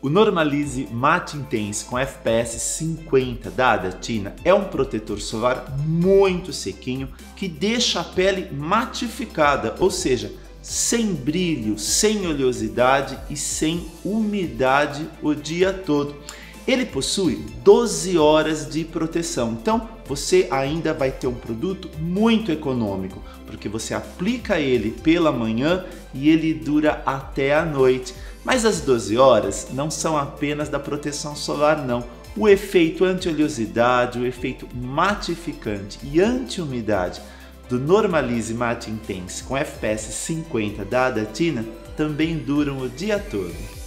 O Normalize Matte Intense com FPS 50 da Adatina é um protetor solar muito sequinho que deixa a pele matificada, ou seja, sem brilho, sem oleosidade e sem umidade o dia todo. Ele possui 12 horas de proteção, então você ainda vai ter um produto muito econômico, porque você aplica ele pela manhã e ele dura até a noite. Mas as 12 horas não são apenas da proteção solar não. O efeito anti-oleosidade, o efeito matificante e anti-umidade do Normalize Matte Intense com FPS 50 da Adatina também duram o dia todo.